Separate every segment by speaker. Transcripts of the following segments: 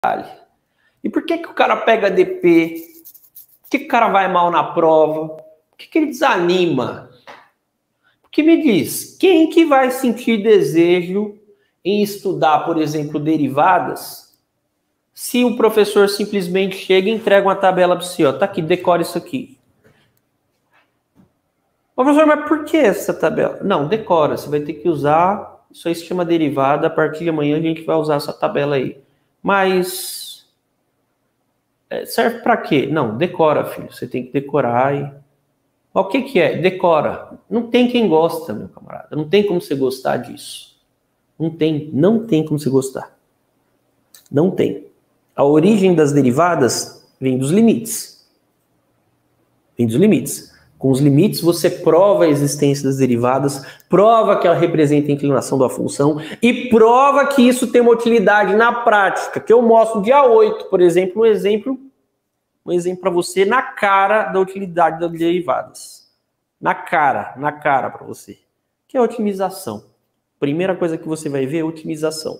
Speaker 1: E por que que o cara pega DP? Por que que o cara vai mal na prova? Por que que ele desanima? Porque me diz, quem que vai sentir desejo em estudar, por exemplo, derivadas, se o professor simplesmente chega e entrega uma tabela para você, ó, tá aqui, decora isso aqui. Ô, professor, mas por que essa tabela? Não, decora, você vai ter que usar, isso aí se chama derivada, a partir de amanhã a gente vai usar essa tabela aí. Mas serve para quê? Não, decora, filho, você tem que decorar e... O que que é? Decora. Não tem quem gosta, meu camarada, não tem como você gostar disso. Não tem como você gostar. Não tem. A origem das derivadas vem dos limites. Vem dos limites. Com os limites, você prova a existência das derivadas, prova que ela representa a inclinação da função e prova que isso tem uma utilidade na prática, que eu mostro no dia 8, por exemplo, um exemplo para você na cara da utilidade das derivadas. Na cara para você. Que é a otimização. Primeira coisa que você vai ver é a otimização.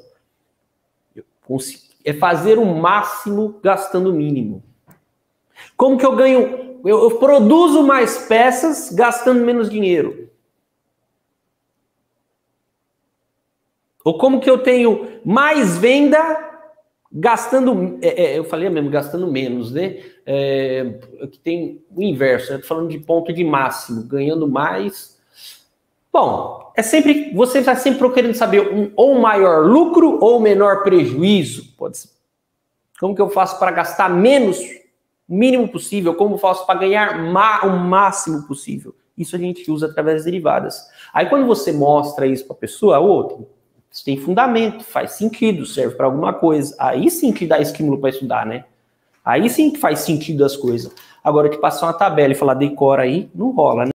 Speaker 1: É fazer o máximo gastando o mínimo. Como que eu ganho... Eu produzo mais peças gastando menos dinheiro. Ou como que eu tenho mais venda gastando... eu falei mesmo, gastando menos, né? Que tem o inverso, né? Tô falando de ponto de máximo, ganhando mais. Bom, você está sempre querendo saber ou maior lucro ou menor prejuízo. Pode ser. Como que eu faço para gastar menos, o mínimo possível? Como eu faço para ganhar o máximo possível? Isso a gente usa através das derivadas. Aí quando você mostra isso para a pessoa, outra, isso tem fundamento, faz sentido, serve para alguma coisa. Aí sim que dá estímulo para estudar, né? Aí sim que faz sentido as coisas. Agora, te passar uma tabela e falar decora aí, não rola, né?